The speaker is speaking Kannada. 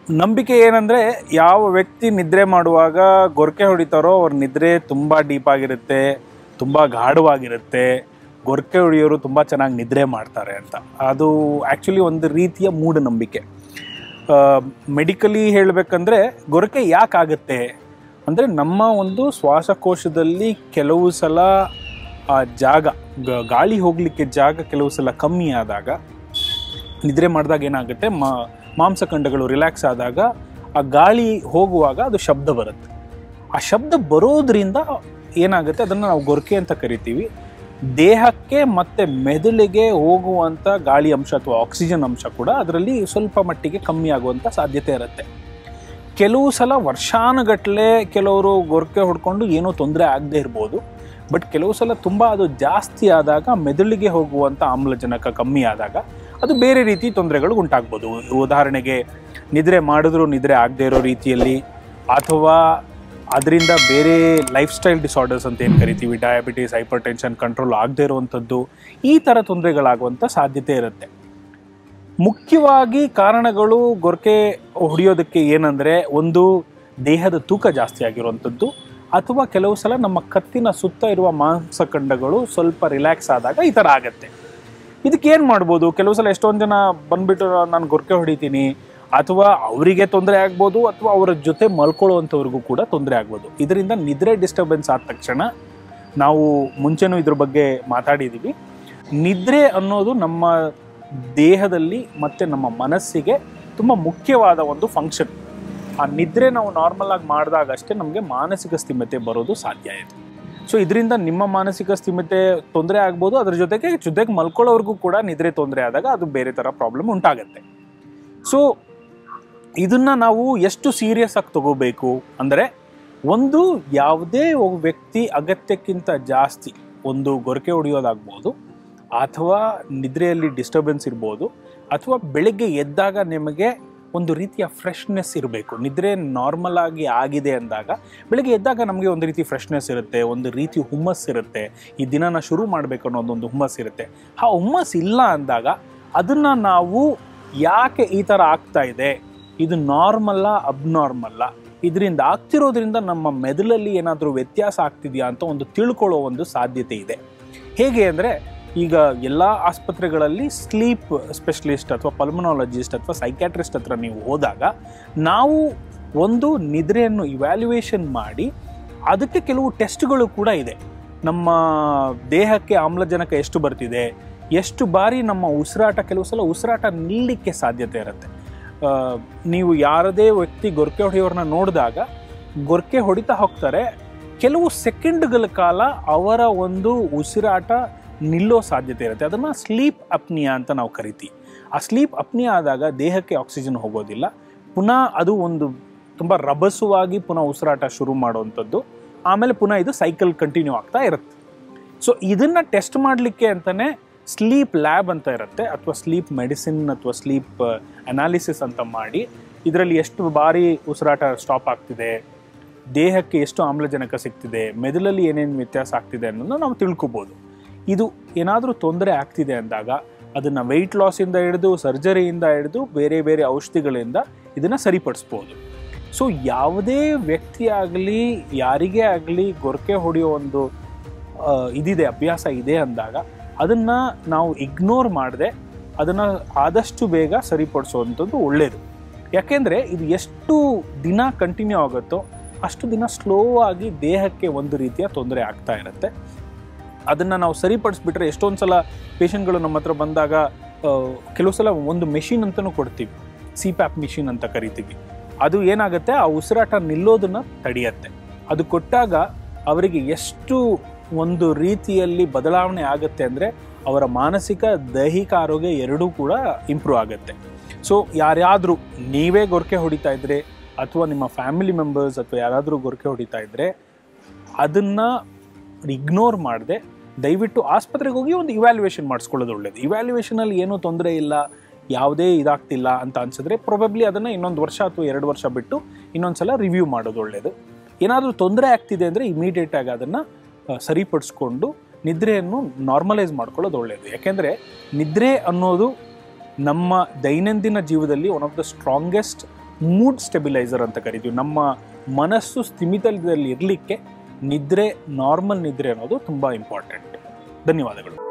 ನಂಬಿಕೆ ಏನಂದರೆ, ಯಾವ ವ್ಯಕ್ತಿ ನಿದ್ರೆ ಮಾಡುವಾಗ ಗೊರಕೆ ಹೊಡಿತಾರೋ ಅವ್ರ ನಿದ್ರೆ ತುಂಬ ಡೀಪಾಗಿರುತ್ತೆ, ತುಂಬ ಗಾಢವಾಗಿರುತ್ತೆ, ಗೊರಕೆ ಹೊಡೆಯೋರು ತುಂಬ ಚೆನ್ನಾಗಿ ನಿದ್ರೆ ಮಾಡ್ತಾರೆ ಅಂತ. ಅದು ಆ್ಯಕ್ಚುಲಿ ಒಂದು ರೀತಿಯ ಮೂಢನಂಬಿಕೆ. ಮೆಡಿಕಲಿ ಹೇಳಬೇಕಂದ್ರೆ ಗೊರಕೆ ಯಾಕಾಗುತ್ತೆ ಅಂದರೆ, ನಮ್ಮ ಒಂದು ಶ್ವಾಸಕೋಶದಲ್ಲಿ ಕೆಲವು ಸಲ ಆ ಜಾಗ ಗಾಳಿ ಹೋಗಲಿಕ್ಕೆ ಜಾಗ ಕೆಲವು ಸಲ ಕಮ್ಮಿ ಆದಾಗ, ನಿದ್ರೆ ಮಾಡಿದಾಗ ಏನಾಗುತ್ತೆ, ಮಾಂಸಖಂಡಗಳು ರಿಲ್ಯಾಕ್ಸ್ ಆದಾಗ ಆ ಗಾಳಿ ಹೋಗುವಾಗ ಅದು ಶಬ್ದ ಬರುತ್ತೆ. ಆ ಶಬ್ದ ಬರೋದ್ರಿಂದ ಏನಾಗುತ್ತೆ, ಅದನ್ನು ನಾವು ಗೊರಕೆ ಅಂತ ಕರಿತೀವಿ. ದೇಹಕ್ಕೆ ಮತ್ತು ಮೆದುಳಿಗೆ ಹೋಗುವಂಥ ಗಾಳಿ ಅಂಶ ಅಥವಾ ಆಕ್ಸಿಜನ್ ಅಂಶ ಕೂಡ ಅದರಲ್ಲಿ ಸ್ವಲ್ಪ ಮಟ್ಟಿಗೆ ಕಮ್ಮಿ ಆಗುವಂಥ ಸಾಧ್ಯತೆ ಇರುತ್ತೆ. ಕೆಲವು ಸಲ ವರ್ಷಾನುಗಟ್ಟಲೆ ಕೆಲವರು ಗೊರಕೆ ಹೊಡ್ಕೊಂಡು ಏನೂ ತೊಂದರೆ ಆಗದೆ ಇರ್ಬೋದು. ಬಟ್ ಕೆಲವು ಸಲ ತುಂಬ ಅದು ಜಾಸ್ತಿ ಆದಾಗ, ಮೆದುಳಿಗೆ ಹೋಗುವಂಥ ಆಮ್ಲಜನಕ ಕಮ್ಮಿ ಆದಾಗ ಅದು ಬೇರೆ ರೀತಿ ತೊಂದರೆಗಳು ಉಂಟಾಗ್ಬೋದು. ಉದಾಹರಣೆಗೆ ನಿದ್ರೆ ಮಾಡಿದ್ರೂ ನಿದ್ರೆ ಆಗದೆ ಇರೋ ರೀತಿಯಲ್ಲಿ, ಅಥವಾ ಅದರಿಂದ ಬೇರೆ ಲೈಫ್ ಸ್ಟೈಲ್ ಡಿಸಾರ್ಡರ್ಸ್ ಅಂತ ಏನು ಕರಿತೀವಿ, ಡಯಾಬಿಟೀಸ್, ಹೈಪರ್ ಟೆನ್ಷನ್ ಕಂಟ್ರೋಲ್ ಆಗದೆ ಇರುವಂಥದ್ದು, ಈ ಥರ ತೊಂದರೆಗಳಾಗುವಂಥ ಸಾಧ್ಯತೆ ಇರುತ್ತೆ. ಮುಖ್ಯವಾಗಿ ಕಾರಣಗಳು ಗೊರಕೆ ಹೊಡೆಯೋದಕ್ಕೆ ಏನಂದರೆ, ಒಂದು ದೇಹದ ತೂಕ ಜಾಸ್ತಿ ಆಗಿರುವಂಥದ್ದು, ಅಥವಾ ಕೆಲವು ಸಲ ನಮ್ಮ ಕತ್ತಿನ ಸುತ್ತ ಇರುವ ಮಾಂಸಖಂಡಗಳು ಸ್ವಲ್ಪ ರಿಲ್ಯಾಕ್ಸ್ ಆದಾಗ ಈ ಥರ ಆಗುತ್ತೆ. ಇದಕ್ಕೆ ಏನು ಮಾಡ್ಬೋದು? ಕೆಲವು ಸಲ ಎಷ್ಟೊಂದು ಜನ ಬಂದುಬಿಟ್ಟು ನಾನು ಗೊರಕೆ ಹೊಡಿತೀನಿ, ಅಥವಾ ಅವರಿಗೆ ತೊಂದರೆ ಆಗ್ಬೋದು, ಅಥವಾ ಅವರ ಜೊತೆ ಮಲ್ಕೊಳ್ಳುವಂಥವ್ರಿಗೂ ಕೂಡ ತೊಂದರೆ ಆಗ್ಬೋದು. ಇದರಿಂದ ನಿದ್ರೆ ಡಿಸ್ಟರ್ಬೆನ್ಸ್ ಆದ ತಕ್ಷಣ, ನಾವು ಮುಂಚೆನೂ ಇದ್ರ ಬಗ್ಗೆ ಮಾತಾಡಿದ್ದೀವಿ, ನಿದ್ರೆ ಅನ್ನೋದು ನಮ್ಮ ದೇಹದಲ್ಲಿ ಮತ್ತು ನಮ್ಮ ಮನಸ್ಸಿಗೆ ತುಂಬ ಮುಖ್ಯವಾದ ಒಂದು ಫಂಕ್ಷನ್. ಆ ನಿದ್ರೆ ನಾವು ನಾರ್ಮಲ್ ಆಗಿ ಮಾಡಿದಾಗ ಅಷ್ಟೇ ನಮಗೆ ಮಾನಸಿಕ ಸ್ಥಿಮಿತೆ ಬರೋದು ಸಾಧ್ಯ ಇದೆ. ಸೊ ಇದರಿಂದ ನಿಮ್ಮ ಮಾನಸಿಕ ಸ್ಥಿಮಿತೆ ತೊಂದರೆ ಆಗ್ಬೋದು, ಅದ್ರ ಜೊತೆಗೆ ಮಲ್ಕೊಳ್ಳೋರ್ಗೂ ಕೂಡ ನಿದ್ರೆ ತೊಂದರೆ ಆದಾಗ ಅದು ಬೇರೆ ಥರ ಪ್ರಾಬ್ಲಮ್ ಉಂಟಾಗುತ್ತೆ. ಸೊ ಇದನ್ನು ನಾವು ಎಷ್ಟು ಸೀರಿಯಸ್ ಆಗಿ ತಗೋಬೇಕು ಅಂದರೆ, ಒಂದು ಯಾವುದೇ ಒಬ್ಬ ವ್ಯಕ್ತಿ ಅಗತ್ಯಕ್ಕಿಂತ ಜಾಸ್ತಿ ಒಂದು ಗೊರಕೆ ಹೊಡೆಯೋದಾಗ್ಬೋದು, ಅಥವಾ ನಿದ್ರೆಯಲ್ಲಿ ಡಿಸ್ಟರ್ಬೆನ್ಸ್ ಇರ್ಬೋದು, ಅಥವಾ ಬೆಳಗ್ಗೆ ಎದ್ದಾಗ ನಿಮಗೆ ಒಂದು ರೀತಿಯ ಫ್ರೆಶ್ನೆಸ್ ಇರಬೇಕು. ನಿದ್ರೆ ನಾರ್ಮಲ್ ಆಗಿದೆ ಅಂದಾಗ ಬೆಳಗ್ಗೆ ಎದ್ದಾಗ ನಮಗೆ ಒಂದು ರೀತಿ ಫ್ರೆಶ್ನೆಸ್ ಇರುತ್ತೆ, ಒಂದು ರೀತಿ ಹುಮ್ಮಸ್ ಇರುತ್ತೆ, ಈ ದಿನನ ಶುರು ಮಾಡಬೇಕು ಅನ್ನೋದೊಂದು ಹುಮ್ಮಸ್ ಇರುತ್ತೆ. ಆ ಹುಮ್ಮಸ್ ಇಲ್ಲ ಅಂದಾಗ ಅದನ್ನು ನಾವು ಯಾಕೆ ಈ ಥರ ಆಗ್ತಾ ಇದೆ, ಇದು ನಾರ್ಮಲ್ಲ ಅಬ್ನಾರ್ಮಲ್ಲ, ಇದರಿಂದ ಆಗ್ತಿರೋದ್ರಿಂದ ನಮ್ಮ ಮೆದುಳಲ್ಲಿ ಏನಾದರೂ ವ್ಯತ್ಯಾಸ ಆಗ್ತಿದೆಯಾ ಅಂತ ಒಂದು ತಿಳ್ಕೊಳ್ಳೋ ಒಂದು ಸಾಧ್ಯತೆ ಇದೆ. ಹೇಗೆ ಅಂದರೆ, ಈಗ ಎಲ್ಲ ಆಸ್ಪತ್ರೆಗಳಲ್ಲಿ ಸ್ಲೀಪ್ ಸ್ಪೆಷಲಿಸ್ಟ್ ಅಥವಾ ಪಲ್ಮನಾಲಜಿಸ್ಟ್ ಅಥವಾ ಸೈಕ್ಯಾಟ್ರಿಸ್ಟ್ ಹತ್ರ ನೀವು ಹೋದಾಗ, ನಾವು ಒಂದು ನಿದ್ರೆಯನ್ನು ಇವ್ಯಾಲ್ಯುಯೇಷನ್ ಮಾಡಿ ಅದಕ್ಕೆ ಕೆಲವು ಟೆಸ್ಟ್ಗಳು ಕೂಡ ಇದೆ. ನಮ್ಮ ದೇಹಕ್ಕೆ ಆಮ್ಲಜನಕ ಎಷ್ಟು ಬರ್ತಿದೆ, ಎಷ್ಟು ಬಾರಿ ನಮ್ಮ ಉಸಿರಾಟ, ಕೆಲವು ಸಲ ಉಸಿರಾಟ ನಿಲ್ಲಲಿಕ್ಕೆ ಸಾಧ್ಯತೆ ಇರುತ್ತೆ. ನೀವು ಯಾರದೇ ವ್ಯಕ್ತಿ ಗೊರಕೆ ಹೊಡೆಯೋರನ್ನ ನೋಡಿದಾಗ ಗೊರಕೆ ಹೊಡಿತಾ ಹೋಗ್ತಾರೆ, ಕೆಲವು ಸೆಕೆಂಡ್ಗಳ ಕಾಲ ಅವರ ಒಂದು ಉಸಿರಾಟ ನಿಲ್ಲೋ ಸಾಧ್ಯತೆ ಇರುತ್ತೆ. ಅದನ್ನು ಸ್ಲೀಪ್ ಅಪ್ನಿಯಾ ಅಂತ ನಾವು ಕರಿತೀವಿ. ಆ ಸ್ಲೀಪ್ ಅಪ್ನಿಯಾ ಆದಾಗ ದೇಹಕ್ಕೆ ಆಕ್ಸಿಜನ್ ಹೋಗೋದಿಲ್ಲ, ಪುನಃ ಅದು ಒಂದು ತುಂಬ ರಭಸವಾಗಿ ಪುನಃ ಉಸಿರಾಟ ಶುರು ಮಾಡುವಂಥದ್ದು, ಆಮೇಲೆ ಪುನಃ ಇದು ಸೈಕಲ್ ಕಂಟಿನ್ಯೂ ಆಗ್ತಾ ಇರುತ್ತೆ. ಸೊ ಇದನ್ನು ಟೆಸ್ಟ್ ಮಾಡಲಿಕ್ಕೆ ಅಂತಲೇ ಸ್ಲೀಪ್ ಲ್ಯಾಬ್ ಅಂತ ಇರುತ್ತೆ, ಅಥವಾ ಸ್ಲೀಪ್ ಮೆಡಿಸಿನ್ ಅಥವಾ ಸ್ಲೀಪ್ ಅನಾಲಿಸಿಸ್ ಅಂತ ಮಾಡಿ, ಇದರಲ್ಲಿ ಎಷ್ಟು ಬಾರಿ ಉಸಿರಾಟ ಸ್ಟಾಪ್ ಆಗ್ತಿದೆ, ದೇಹಕ್ಕೆ ಎಷ್ಟು ಆಮ್ಲಜನಕ ಸಿಗ್ತಿದೆ, ಮೆದುಳಲ್ಲಿ ಏನೇನು ವ್ಯತ್ಯಾಸ ಆಗ್ತಿದೆ ಅನ್ನೋದನ್ನು ನಾವು ತಿಳ್ಕೊಬೋದು. ಇದು ಏನಾದರೂ ತೊಂದರೆ ಆಗ್ತಿದೆ ಅಂದಾಗ ಅದನ್ನು ವೆಯ್ಟ್ ಲಾಸಿಂದ ಹಿಡಿದು ಸರ್ಜರಿಯಿಂದ ಹಿಡಿದು ಬೇರೆ ಬೇರೆ ಔಷಧಿಗಳಿಂದ ಇದನ್ನು ಸರಿಪಡಿಸ್ಬೋದು. ಸೊ ಯಾವುದೇ ವ್ಯಕ್ತಿ ಆಗಲಿ, ಯಾರಿಗೇ ಆಗಲಿ ಗೊರಕೆ ಹೊಡೆಯೋ ಒಂದು ಇದಿದೆ, ಅಭ್ಯಾಸ ಇದೆ ಅಂದಾಗ ಅದನ್ನು ನಾವು ಇಗ್ನೋರ್ ಮಾಡದೆ ಅದನ್ನು ಆದಷ್ಟು ಬೇಗ ಸರಿಪಡಿಸೋವಂಥದ್ದು ಒಳ್ಳೆಯದು. ಯಾಕೆಂದರೆ ಇದು ಎಷ್ಟು ದಿನ ಕಂಟಿನ್ಯೂ ಆಗುತ್ತೋ ಅಷ್ಟು ದಿನ ಸ್ಲೋ ಆಗಿ ದೇಹಕ್ಕೆ ಒಂದು ರೀತಿಯ ತೊಂದರೆ ಆಗ್ತಾ ಇರುತ್ತೆ. ಅದನ್ನು ನಾವು ಸರಿಪಡಿಸ್ಬಿಟ್ರೆ, ಎಷ್ಟೊಂದು ಸಲ ಪೇಷಂಟ್ಗಳು ನಮ್ಮ ಹತ್ರ ಬಂದಾಗ ಕೆಲವು ಸಲ ಒಂದು ಮೆಷಿನ್ ಅಂತಲೂ ಕೊಡ್ತೀವಿ, CPAP ಮಿಷಿನ್ ಅಂತ ಕರಿತೀವಿ. ಅದು ಏನಾಗುತ್ತೆ, ಆ ಉಸಿರಾಟ ನಿಲ್ಲೋದನ್ನು ತಡೆಯುತ್ತೆ. ಅದು ಕೊಟ್ಟಾಗ ಅವರಿಗೆ ಎಷ್ಟು ಒಂದು ರೀತಿಯಲ್ಲಿ ಬದಲಾವಣೆ ಆಗುತ್ತೆ ಅಂದರೆ, ಅವರ ಮಾನಸಿಕ ದೈಹಿಕ ಆರೋಗ್ಯ ಎರಡೂ ಕೂಡ ಇಂಪ್ರೂವ್ ಆಗುತ್ತೆ. ಸೊ ಯಾರಾದರೂ ನೀವೇ ಗೊರಕೆ ಹೊಡಿತಾ ಇದ್ದರೆ, ಅಥವಾ ನಿಮ್ಮ ಫ್ಯಾಮಿಲಿ ಮೆಂಬರ್ಸ್ ಅಥವಾ ಯಾರಾದರೂ ಗೊರಕೆ ಹೊಡಿತಾ ಇದ್ದರೆ, ಅದನ್ನು ಇಗ್ನೋರ್ ಮಾಡದೆ ದಯವಿಟ್ಟು ಆಸ್ಪತ್ರೆಗೆ ಹೋಗಿ ಒಂದು ಇವ್ಯಾಲ್ಯುಯೇಷನ್ ಮಾಡಿಸ್ಕೊಳ್ಳೋದು ಒಳ್ಳೆಯದು. ಇವ್ಯಾಲ್ಯುಯೇಷನಲ್ಲಿ ಏನೂ ತೊಂದರೆ ಇಲ್ಲ, ಯಾವುದೇ ಇದಾಗ್ತಿಲ್ಲ ಅಂತ ಅನಿಸಿದ್ರೆ ಪ್ರಾಬಬ್ಲಿ ಅದನ್ನು ಇನ್ನೊಂದು ವರ್ಷ ಅಥವಾ 2 ವರ್ಷ ಬಿಟ್ಟು ಇನ್ನೊಂದು ಸಲ ರಿವ್ಯೂ ಮಾಡೋದು ಒಳ್ಳೆಯದು. ಏನಾದರೂ ತೊಂದರೆ ಆಗ್ತಿದೆ ಅಂದರೆ ಇಮಿಡಿಯೇಟಾಗಿ ಅದನ್ನು ಸರಿಪಡಿಸ್ಕೊಂಡು ನಿದ್ರೆಯನ್ನು ನಾರ್ಮಲೈಸ್ ಮಾಡ್ಕೊಳ್ಳೋದು ಒಳ್ಳೆಯದು. ಯಾಕೆಂದರೆ ನಿದ್ರೆ ಅನ್ನೋದು ನಮ್ಮ ದೈನಂದಿನ ಜೀವನದಲ್ಲಿ one of the strongest mood stabiliser ಅಂತ ಕರಿತೀವಿ. ನಮ್ಮ ಮನಸ್ಸು ಸ್ಥಿಮಿತದಲ್ಲಿ ಇರಲಿಕ್ಕೆ ನಿದ್ರೆ, ನಾರ್ಮಲ್ ನಿದ್ರೆ ಅನ್ನೋದು ತುಂಬ ಇಂಪಾರ್ಟೆಂಟ್. ಧನ್ಯವಾದಗಳು.